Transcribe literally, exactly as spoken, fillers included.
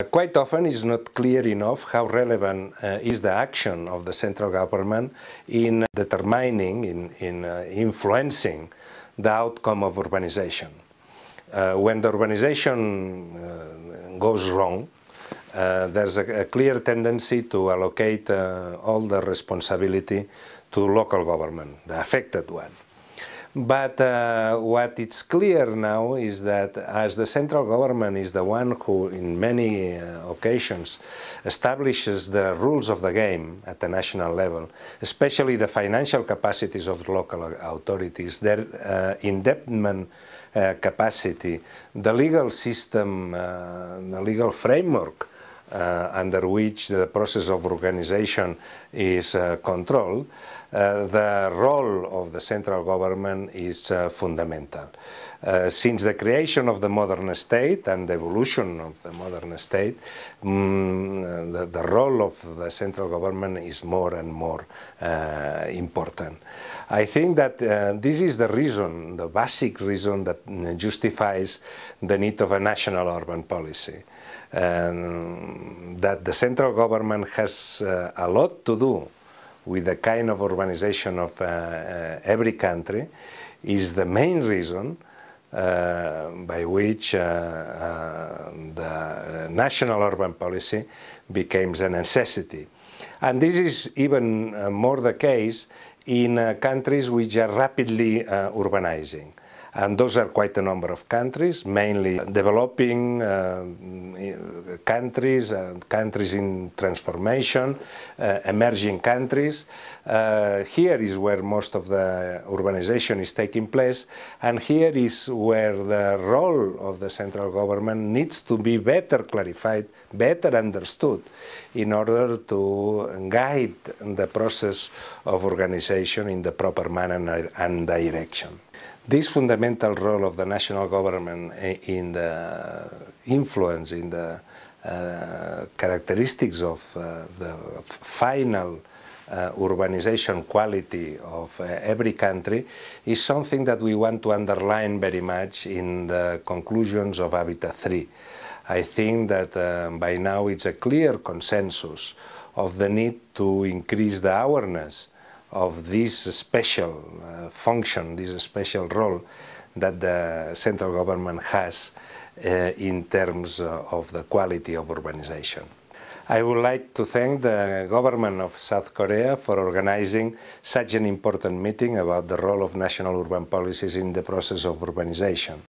Quite often it's not clear enough how relevant uh, is the action of the central government in determining, in, in uh, influencing the outcome of urbanization. Uh, when the urbanization uh, goes wrong, uh, there's a, a clear tendency to allocate uh, all the responsibility to local government, the affected one. But uh, what it's clear now is that as the central government is the one who in many uh, occasions establishes the rules of the game at the national level, especially the financial capacities of the local authorities, their uh, indebtedness uh, capacity, the legal system, uh, the legal framework uh, under which the process of organization is uh, controlled, Uh, the role of the central government is uh, fundamental. Uh, since the creation of the modern state and the evolution of the modern state, um, the, the role of the central government is more and more uh, important. I think that uh, this is the reason, the basic reason that justifies the need of a national urban policy. Um, that the central government has uh, a lot to do with the kind of urbanization of uh, uh, every country is the main reason uh, by which uh, uh, the national urban policy becomes a necessity. And this is even uh, more the case in uh, countries which are rapidly uh, urbanizing. And those are quite a number of countries, mainly developing uh, countries, uh, countries in transformation, uh, emerging countries. Uh, here is where most of the urbanization is taking place, and here is where the role of the central government needs to be better clarified, better understood, in order to guide the process of organization in the proper manner and direction. This fundamental role of the national government in the influence, in the uh, characteristics of uh, the final uh, urbanization quality of uh, every country is something that we want to underline very much in the conclusions of Habitat three. I think that uh, by now it's a clear consensus of the need to increase the awareness of this special uh, function, this special role that the central government has uh, in terms uh, of the quality of urbanization. I would like to thank the government of South Korea for organizing such an important meeting about the role of national urban policies in the process of urbanization.